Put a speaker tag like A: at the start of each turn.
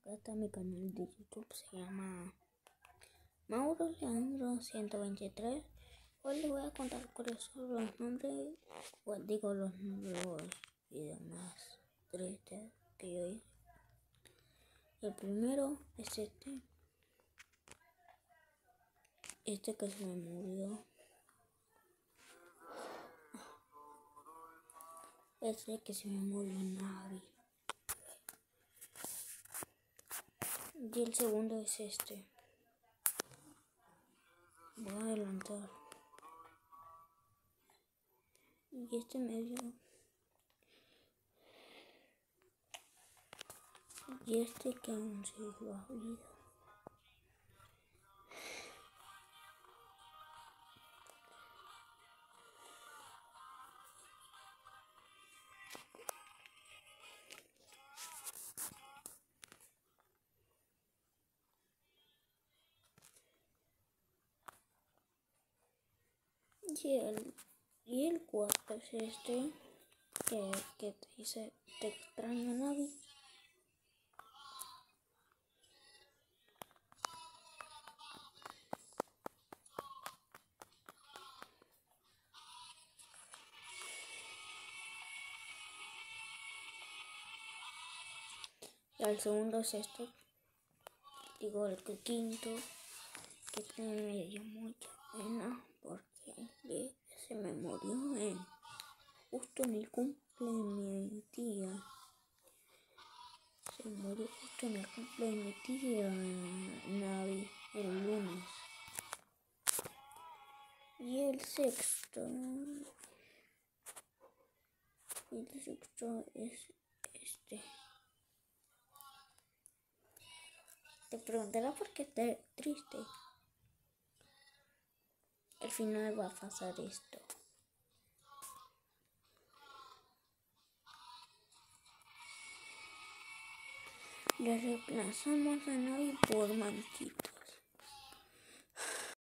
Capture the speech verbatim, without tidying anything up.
A: Está mi canal de YouTube, se llama Mauro Leandro ciento veintitrés. Hoy les voy a contar cuáles son los nombres, pues digo los nuevos videos más tristes que yo hice. El primero es este, este que se me murió. Este que se me murió en Navi. Y el segundo es este. Voy a adelantar. Y este medio. Y este que aún sigue a vida. Y el, y el cuarto es este, que, que te dice, te extraño Navi. Y el segundo es este, digo el que quinto, que me dio mucha pena porque le, se me murió en, justo en el cumple de mi tía. Se murió justo en el cumple de mi tía Navi, el lunes. Y el sexto, y el sexto es este. Te preguntarás por qué estoy triste. Al final va a pasar esto. Le reemplazamos a Navi por Manquito.